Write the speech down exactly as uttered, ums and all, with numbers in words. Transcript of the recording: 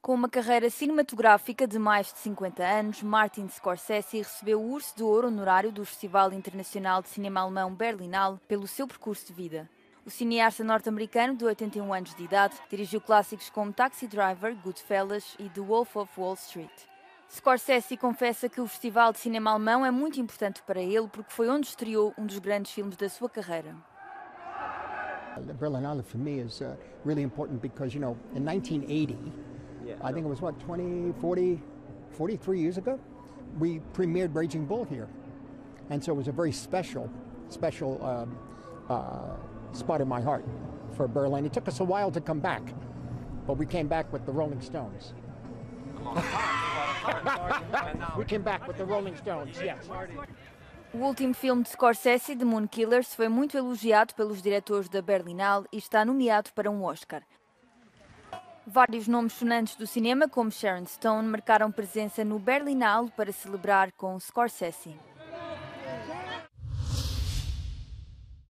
Com uma carreira cinematográfica de mais de cinquenta anos, Martin Scorsese recebeu o Urso de Ouro honorário do Festival Internacional de Cinema Alemão Berlinale pelo seu percurso de vida. O cineasta norte-americano, de oitenta e um anos de idade, dirigiu clássicos como Taxi Driver, Goodfellas e The Wolf of Wall Street. Scorsese confessa que o Festival de Cinema Alemão é muito importante para ele porque foi onde estreou um dos grandes filmes da sua carreira. The Berlinale for me is uh, really important because, you know, in nineteen eighty, yeah, I think it was what, twenty, forty, forty-three years ago, we premiered Raging Bull here. And so it was a very special, special um, uh, spot in my heart for Berlin. It took us a while to come back, but we came back with the Rolling Stones. We came back with the Rolling Stones, yes. O último filme de Scorsese, The Moon Killers, foi muito elogiado pelos diretores da Berlinale e está nomeado para um Oscar. Vários nomes sonantes do cinema, como Sharon Stone, marcaram presença no Berlinale para celebrar com Scorsese.